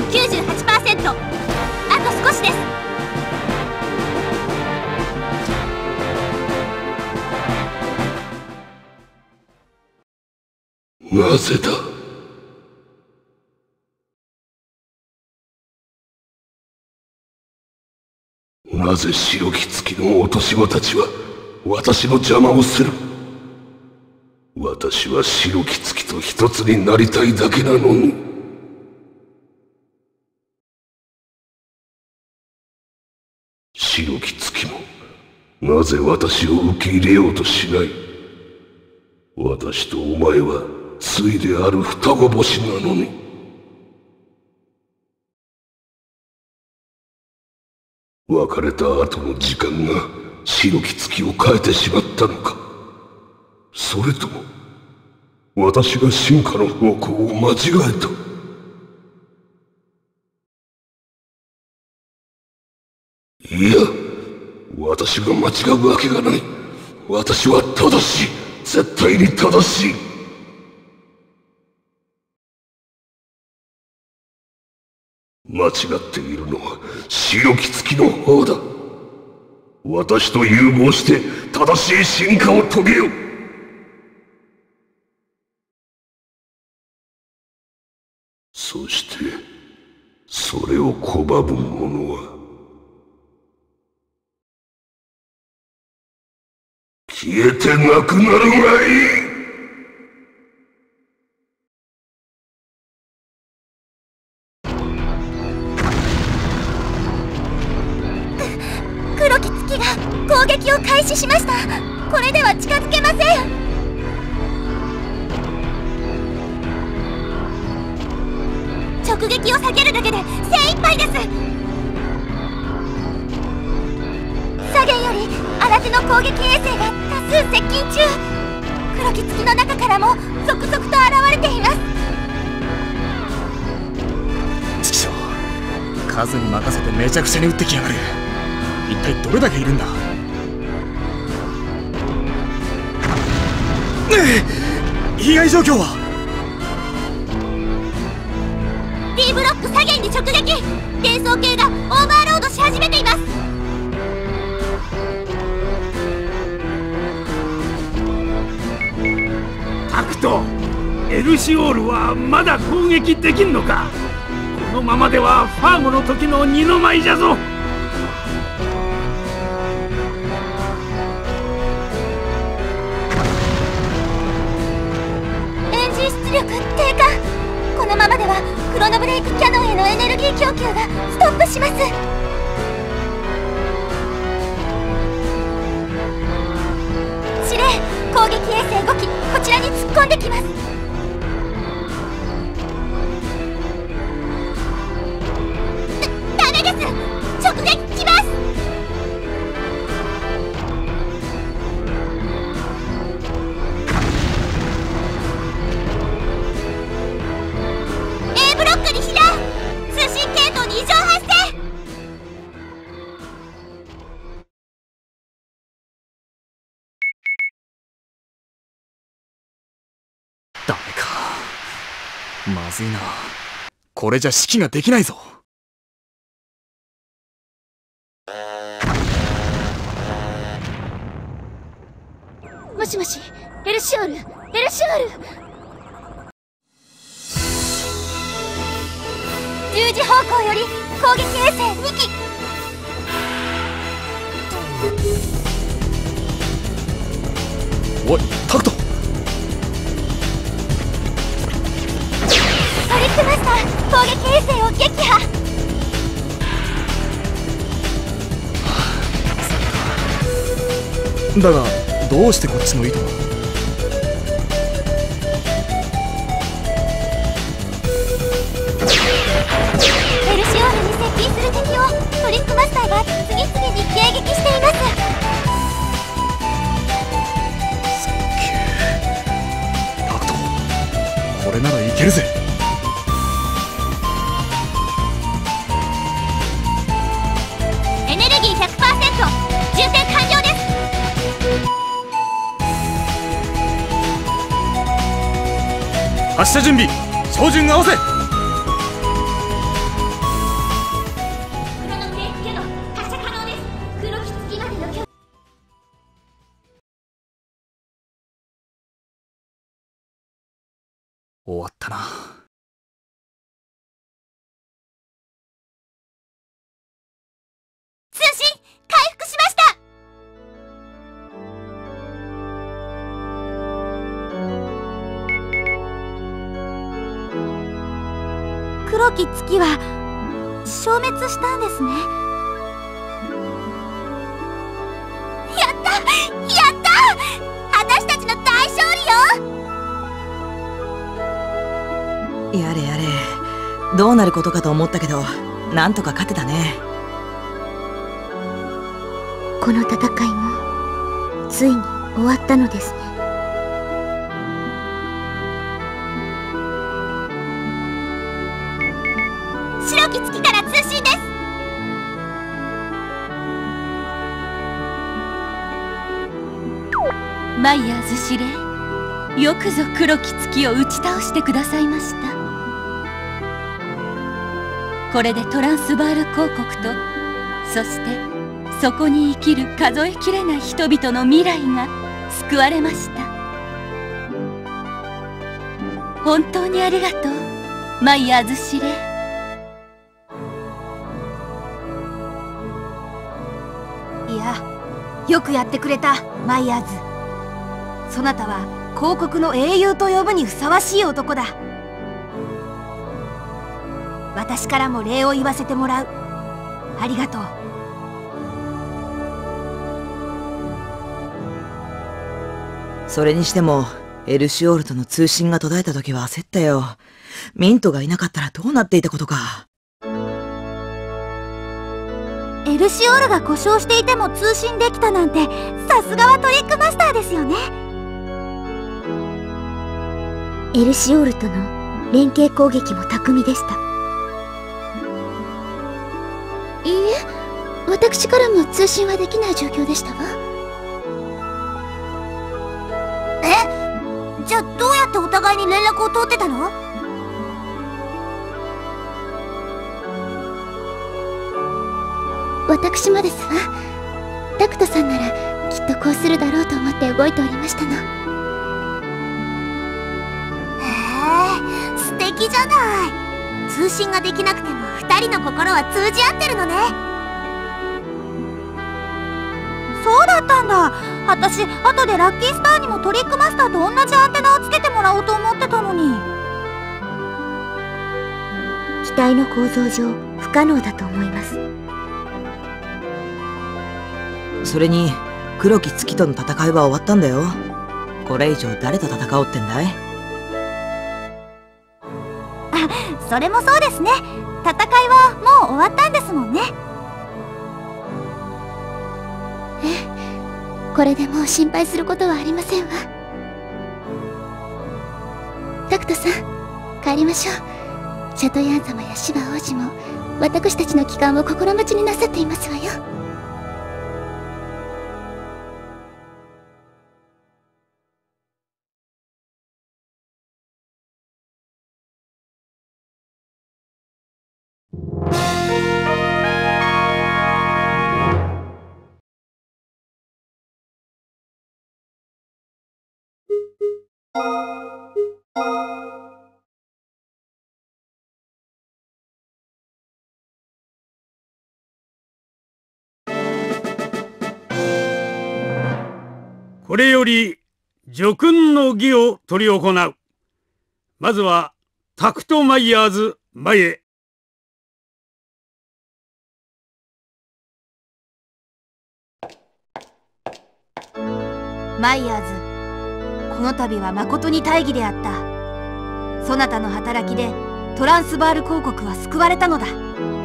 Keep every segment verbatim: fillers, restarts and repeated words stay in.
きゅうじゅうはちパーセント。 あと少しです。 なぜだ。なぜ白き月の落とし子たちは私の邪魔をする。私は白き月と一つになりたいだけなのに。白き月もなぜ私を受け入れようとしない。私とお前は対である双子星なのに。別れた後の時間が白き月を変えてしまったのか。それとも私が進化の方向を間違えた。いや、私が間違うわけがない。私は正しい。絶対に正しい。間違っているのは白き月の方だ。私と融合して正しい進化を遂げよう。そしてそれを拒む者は消えてなくなるがいい。 黒き月が攻撃を開始しました。これでは近づけません。直撃を下げるだけで精一杯です。左舷より新手の攻撃衛星が多数接近中。黒き月の中からも続々と現れています。 チキショー、数に任せてめちゃくちゃに撃ってきやがる。一体どれだけいるんだ。被害状況は？ D ブロック左舷に直撃。転送系がオーバーロードし始めています。 タクト、エルシオールはまだ攻撃できんのか。このままではファームの時の二の舞じゃぞ。 エンジン出力低下。このままではクロノブレイクキャノンへのエネルギー供給がストップします。司令、攻撃衛星ごきこちらに突っ込んできます。ダメです。直撃きます。A ブロックに避難。通信系統に異常発生。 ダメか。まずいな。これじゃ指揮ができないぞ。 もしもし、エルシオール、エルシオール。じゅうじ方向より攻撃衛星にき。 おい、タクト。 トリックマスター、攻撃衛星を撃破。 だがどうしてこっちの意図は？ エルシオールに接近する敵をトリックマスターが次々に迎撃しています。 すっげえ。タクト、これならいけるぜ。 エネルギー ひゃくパーセント、充填完了です。 発射準備、照準合わせ。 終わったな。 通信回復しました。黒き月は消滅したんですね。やったやった、私たちの大勝利よ。 やれやれ、どうなることかと思ったけど、なんとか勝てたね。 この戦いもついに終わったのですね。白き月から通信です。 マイヤーズ司令、よくぞ黒き月を打ち倒してくださいました。これでトランスバール公国と、そしてそこに生きる数えきれない人々の未来が救われました。本当にありがとう、マイヤーズ司令。 いや、よくやってくれた、マイヤーズ。そなたは公国の英雄と呼ぶにふさわしい男だ。私からも礼を言わせてもらう。ありがとう。 それにしてもエルシオールとの通信が途絶えた時は焦ったよ。ミントがいなかったらどうなっていたことか。 エルシオールが故障していても通信できたなんて、さすがはトリックマスターですよね。エルシオールとの連携攻撃も巧みでした。いいえ、私からも通信はできない状況でしたわ。え、じゃあどうやってお互いに連絡を取ってたの？私もですわ。タクトさんならきっとこうするだろうと思って動いておりましたの。へえ、素敵じゃない。通信ができなくても二人の心は通じ合ってるのね。そうだったんだ。私後でラッキースターにもトリックマスターと同じアンテナをつけてもらおうと思ってたのに。機体の構造上不可能だと思います。 それに黒き月との戦いは終わったんだよ。これ以上誰と戦おうってんだい？ あ、それもそうですね。戦いはもう終わったんですもんね。ええ、これでもう心配することはありませんわ。タクトさん、帰りましょう。シャトヤン様やシバ王子も私たちの帰還を心待ちになさっていますわよ。 これより叙勲の儀を執り行う。まずはタクトマイヤーズ前へ。 マイヤーズ、この度は誠に大義であった。そなたの働きでトランスバール公国は救われたのだ。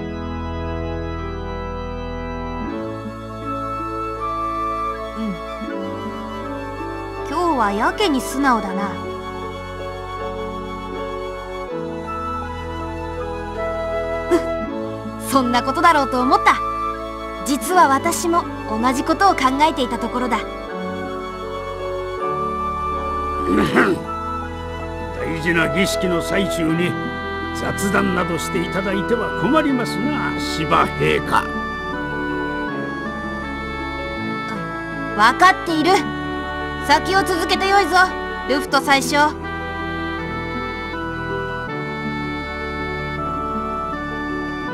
うん、今日はやけに素直だな。そんなことだろうと思った。実は私も同じことを考えていたところだ。 大事な儀式の最中に雑談などしていただいては困りますな、芝陛下。 分かっている。先を続けてよいぞ、ルフト宰相。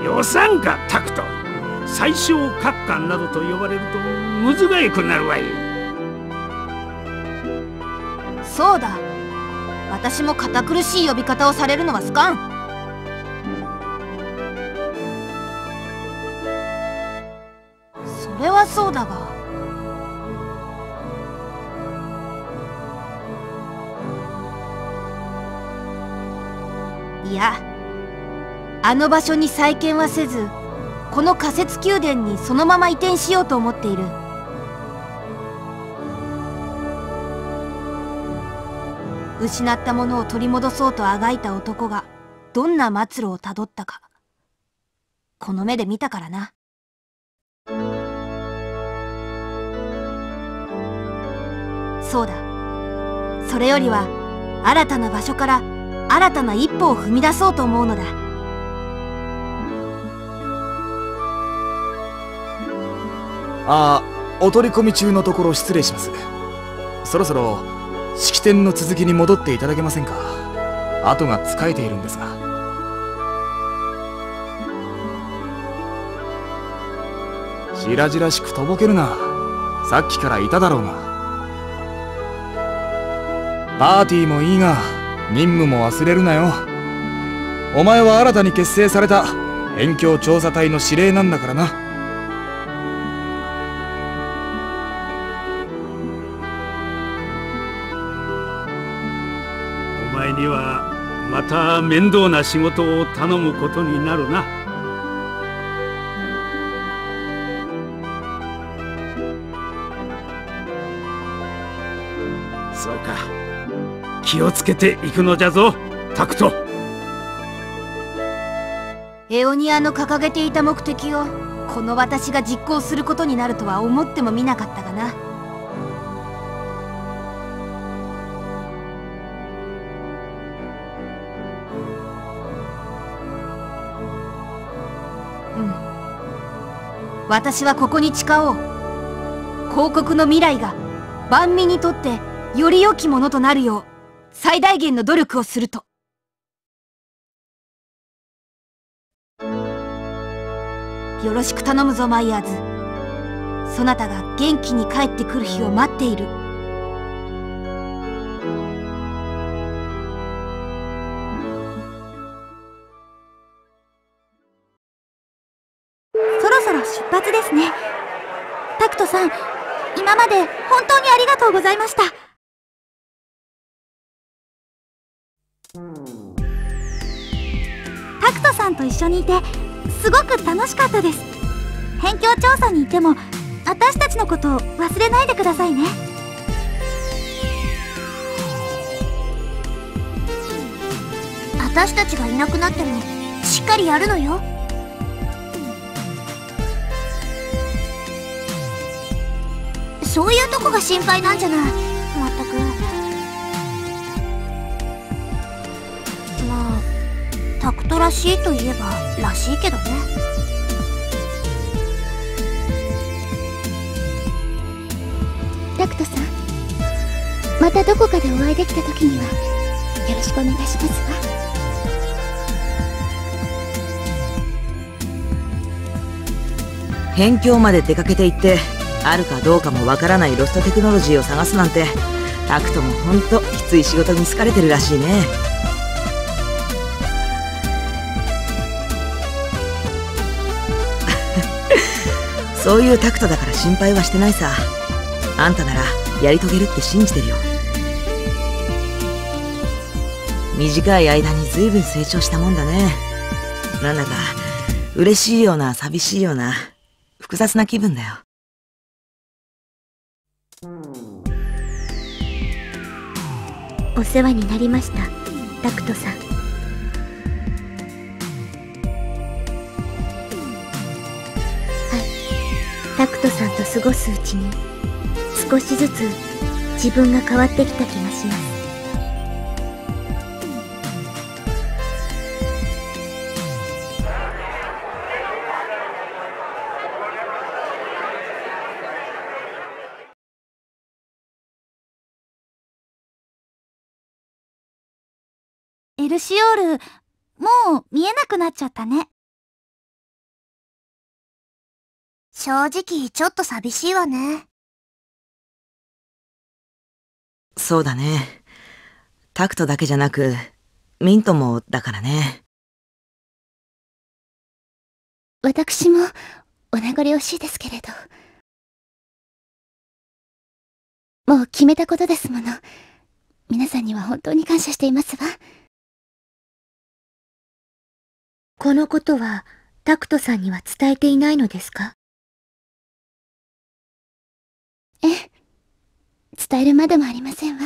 予算かタクト。最小閣下などと呼ばれるとむずがゆくなるわい。 そうだ、私も堅苦しい呼び方をされるのは好かん。それはそうだが、いや、あの場所に再建はせず、この仮設宮殿にそのまま移転しようと思っている。失ったものを取り戻そうとあがいた男がどんな末路をたどったか、この目で見たからな。そうだ、それよりは新たな場所から新たな一歩を踏み出そうと思うのだ。 ああ、お取り込み中のところ失礼します。そろそろ式典の続きに戻っていただけませんか。後が使えているんですが。白々しくとぼけるな。さっきからいただろうが。パーティーもいいが任務も忘れるなよ。お前は新たに結成された辺境調査隊の司令なんだからな。 お前にはまた面倒な仕事を頼むことになるな。そうか、気をつけていくのじゃぞタクト。 エオニアの掲げていた目的をこの私が実行することになるとは思ってもみなかったがな。うん、私はここに誓おう。広告の未来が万民にとってより良きものとなるよう最大限の努力をすると。よろしく頼むぞマイヤーズ。そなたが元気に帰ってくる日を待っている。 そろそろ出発ですね。タクトさん、今まで本当にありがとうございました。タクトさんと一緒にいてすごく楽しかったです。辺境調査にいても私たちのことを忘れないでくださいね。私たちがいなくなってもしっかりやるのよ。そういうとこが心配なんじゃない。まったく。まあタクトらしいといえばらしいけどね。タクトさん、またどこかでお会いできた時にはよろしくお願いしますわ。 辺境まで出かけていってあるかどうかもわからないロストテクノロジーを探すなんて、タクトもほんときつい仕事に好かれてるらしいね。そういうタクトだから心配はしてないさ。あんたならやり遂げるって信じてるよ。短い間に随分成長したもんだね。なんだか嬉しいような寂しいような複雑な気分だよ。 お世話になりました、タクトさん。はい、タクトさんと過ごすうちに少しずつ自分が変わってきた気がします。エルシオール、もう見えなくなっちゃったね。 正直ちょっと寂しいわね。 そうだね。タクトだけじゃなく、ミントもだからね。 私もお名残惜しいですけれど。もう決めたことですもの。皆さんには本当に感謝していますわ。 このことはタクトさんには伝えていないのですか？ ええ、伝えるまでもありませんわ。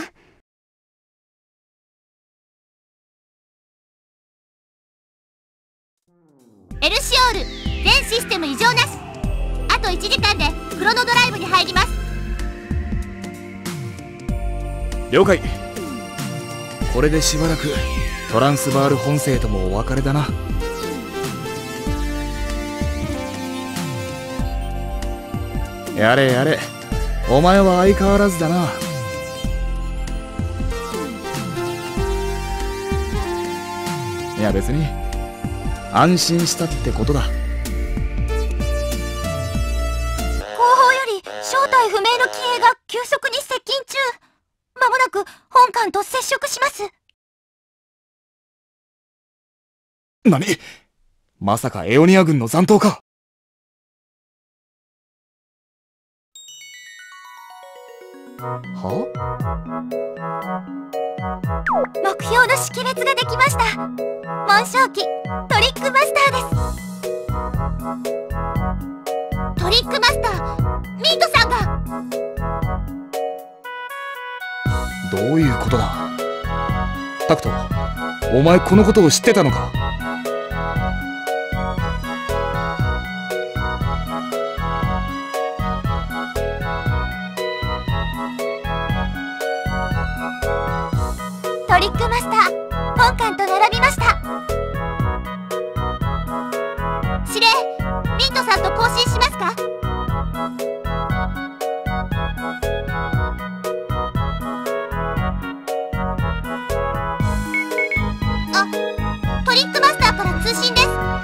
エルシオール全システム異常なし。あといちじかんでクロノドライブに入ります。 了解。これでしばらくトランスバール本星ともお別れだな。やれやれ、お前は相変わらずだな。いや別に安心したってことだ。 後方より正体不明の機影が急速に接近中。まもなく本艦と接触します。 何？まさかエオニア軍の残党か？は？ 目標の識別ができました。紋章機トリックマスターです。トリックマスター、ミントさんが。 どういうことだ？タクト、お前このことを知ってたのか？ トリックマスター、本艦と並びました。司令、ミントさんと交信しますか？あ、トリックマスターから通信です。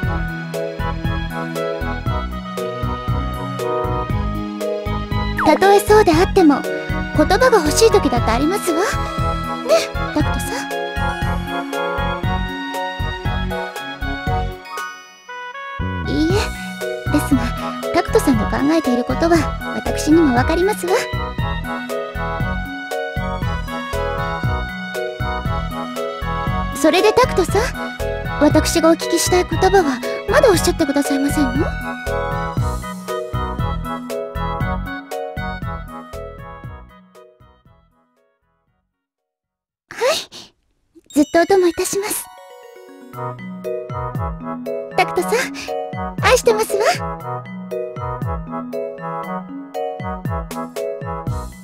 たとえそうであっても、言葉が欲しい時だってありますわ。ね、タクトさん。いいえ、ですがタクトさんの考えていることは私にもわかりますわ。それでタクトさん、私がお聞きしたい言葉はまだおっしゃってくださいませんの？ずっとお供いたします。タクトさん、愛してますわ。